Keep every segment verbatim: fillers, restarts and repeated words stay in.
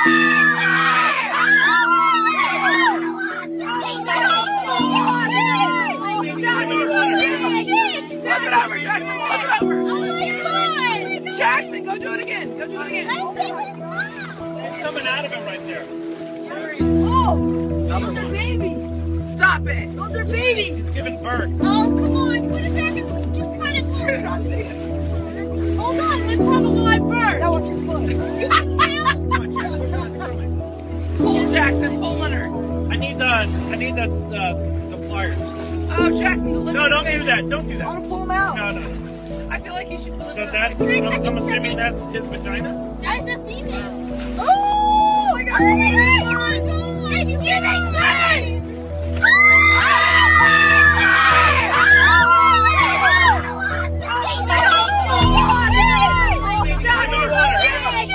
Flip it over, Jackson, flip it over. Oh my God! Jackson, go do it again. Go do it again. It's coming out of him right there. Oh, those are babies. Stop it. Those are babies. He's giving birth. Oh, come on, put it back in the, just put it through it on me. Hold on, let's have a live bird. Now watch his foot. Pull, Jackson, pull on her. I need the, I need the, the, the pliers. Oh, Jackson, deliver No, don't the do baby. that. Don't do I that. want to pull him out. No, no. I feel like you should deliver So the that's, baby. I'm, I'm assuming that's his vagina? That's the female. Oh, I got Oh it. my God, it's giving birth.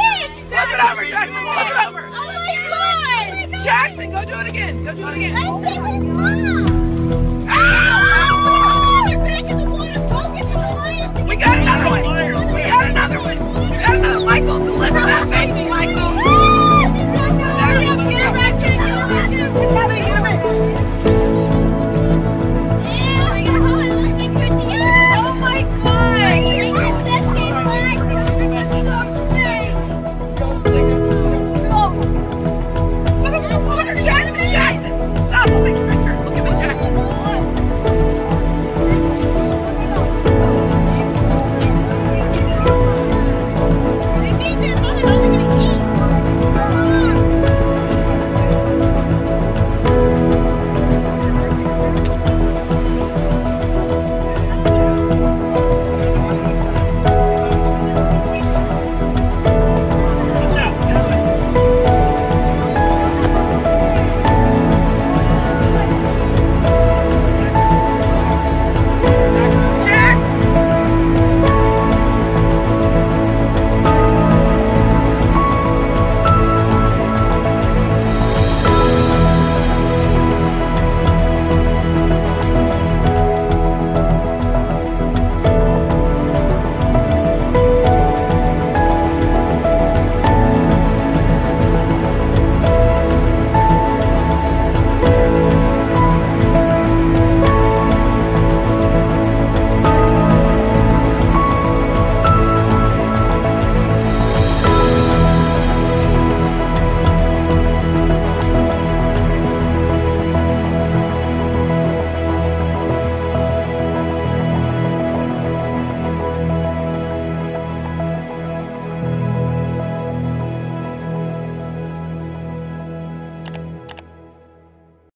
Flip it over, Jackson, flip it over. Oh my God! Jackson, go do it again. Go do it again.